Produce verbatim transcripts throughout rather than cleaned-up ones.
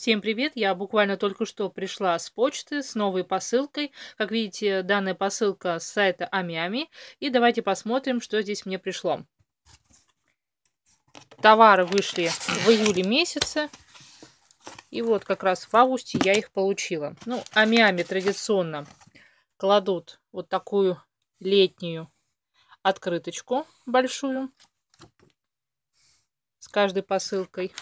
Всем привет! Я буквально только что пришла с почты с новой посылкой. Как видите, данная посылка с сайта Ами-Ами. И давайте посмотрим, что здесь мне пришло. Товары вышли в июле месяце. И вот как раз в августе я их получила. Ну, Ами-Ами традиционно кладут вот такую летнюю открыточку большую с каждой посылкой.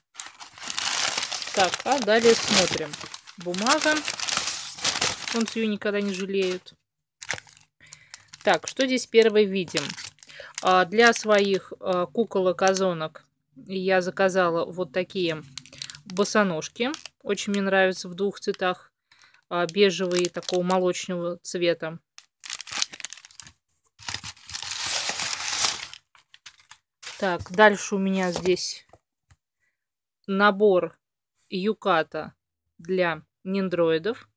Так, а далее смотрим. Бумага. Он ее никогда не жалеют. Так, что здесь первое видим? А, для своих а, куколок-озонок я заказала вот такие босоножки. Очень мне нравятся в двух цветах. А, бежевый и такого молочного цвета. Так, дальше у меня здесь набор юката для ниндроидов.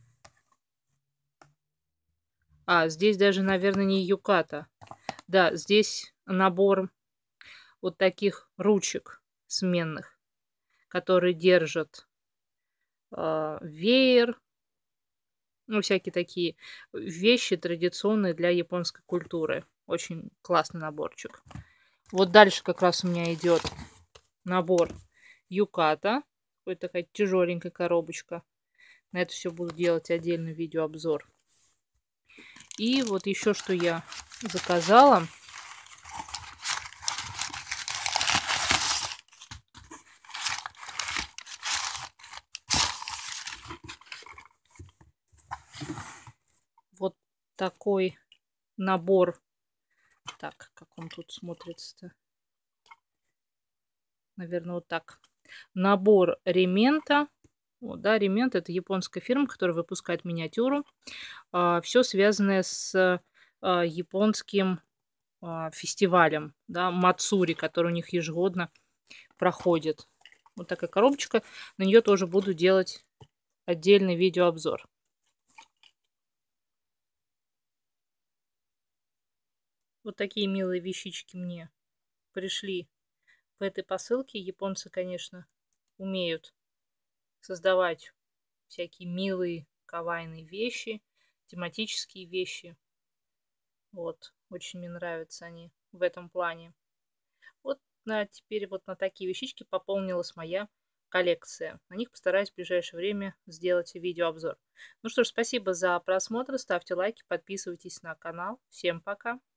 А, здесь даже, наверное, не юката. Да, здесь набор вот таких ручек сменных, которые держат э, веер. Ну, всякие такие вещи традиционные для японской культуры. Очень классный наборчик. Вот дальше как раз у меня идет набор юката. Вот такая тяжеленькая коробочка. На это все буду делать отдельный видеообзор. И вот еще что я заказала. Вот такой набор. Так, как он тут смотрится-то? Наверное, вот так. Набор ремента. Вот, да, ремент — это японская фирма, которая выпускает миниатюру. А, все связанное с а, японским а, фестивалем, да, Мацури, который у них ежегодно проходит. Вот такая коробочка. На нее тоже буду делать отдельный видеообзор. Вот такие милые вещички мне пришли в этой посылке. Японцы, конечно, умеют создавать всякие милые, кавайные вещи, тематические вещи. Вот, очень мне нравятся они в этом плане. Вот на, теперь вот на такие вещички пополнилась моя коллекция. На них постараюсь в ближайшее время сделать видеообзор. Ну что ж, спасибо за просмотр. Ставьте лайки, подписывайтесь на канал. Всем пока!